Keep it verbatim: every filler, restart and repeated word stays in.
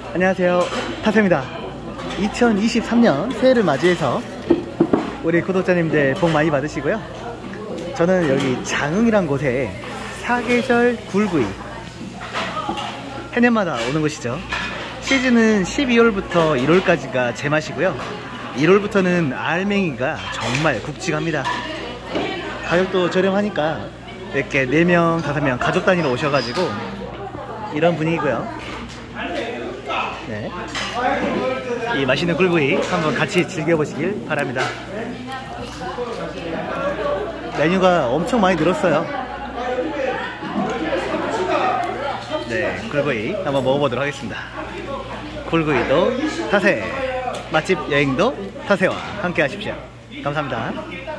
안녕하세요, 타세입니다. 이천이십삼 년 새해를 맞이해서 우리 구독자님들 복 많이 받으시고요. 저는 여기 장흥이란 곳에 사계절 굴구이, 해년마다 오는 곳이죠. 시즌은 십이월부터 일월까지가 제맛이고요. 일월부터는 알맹이가 정말 굵직합니다. 가격도 저렴하니까 이렇게 네 명, 다섯 명 가족 단위로 오셔가지고 이런 분위기고요. 네, 이 맛있는 굴구이 한번 같이 즐겨보시길 바랍니다. 메뉴가 엄청 많이 늘었어요. 네, 굴구이 한번 먹어보도록 하겠습니다. 굴구이도 타세, 맛집 여행도 타세와 함께 하십시오. 감사합니다.